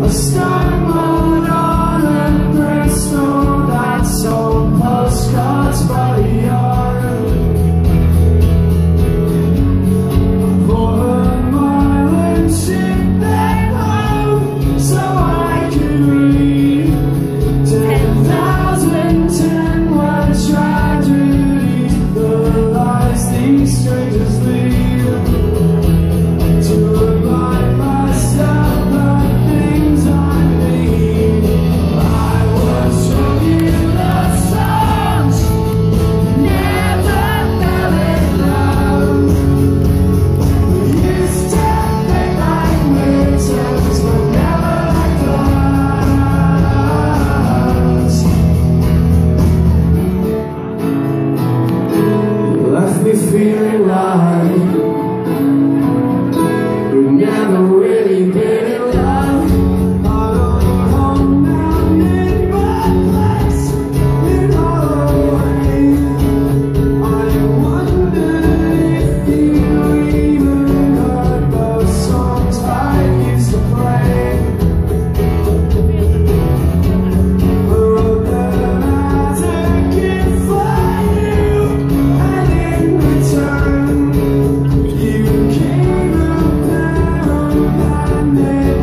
stumbled on a Bristol that sold postcards for Europe. For a mile and ship back home so I could read 10,010 word tragedies, the lies these strangers lead. Feeling like we've never really been in love. I don't know how I'm in my place in Holloway. I wonder if you even heard those songs I used to play. I wrote them as a kid for you, and in return you gave a pound and